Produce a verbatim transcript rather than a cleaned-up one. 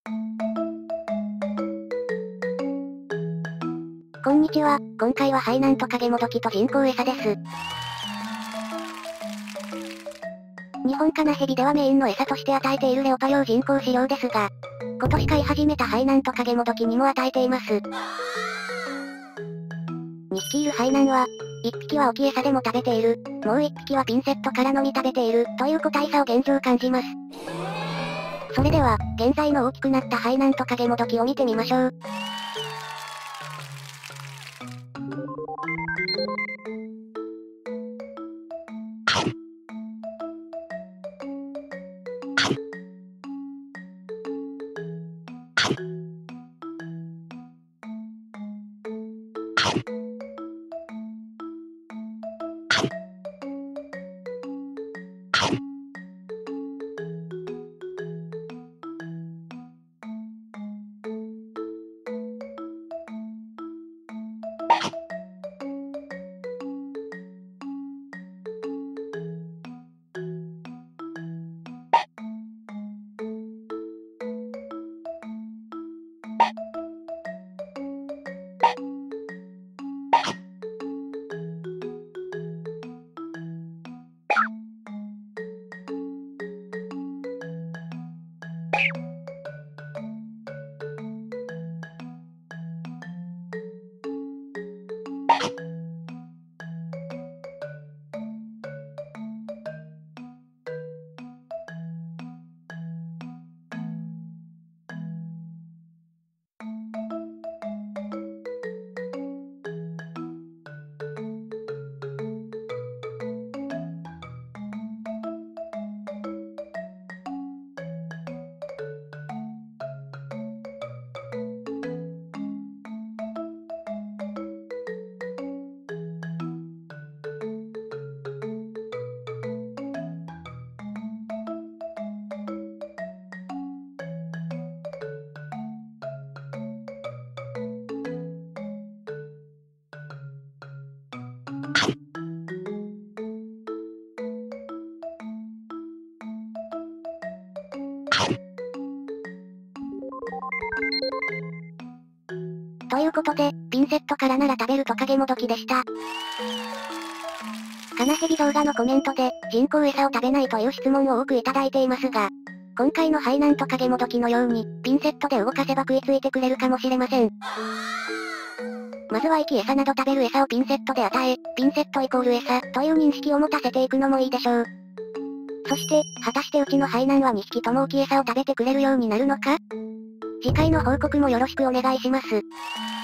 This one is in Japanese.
こんにちは、今回はハイナントカゲモドキと人工餌です。日本カナヘビではメインの餌として与えているレオパ用人工飼料ですが、今年飼い始めたハイナントカゲモドキにも与えています。にひきいるハイナンは、いっぴきは置き餌でも食べている、もういっぴきはピンセットからのみ食べている、という個体差を現状感じます。それでは、現在の大きくなったハイナントカゲモドキを見てみましょう。ということで、ピンセットからなら食べるトカゲモドキでした。カナヘビ動画のコメントで、人工餌を食べないという質問を多くいただいていますが、今回のハイナントカゲモドキのように、ピンセットで動かせば食いついてくれるかもしれません。まずは生き餌など食べる餌をピンセットで与え、ピンセットイコール餌という認識を持たせていくのもいいでしょう。そして、果たしてうちのハイナンはにひきとも置き餌を食べてくれるようになるのか？次回の報告もよろしくお願いします。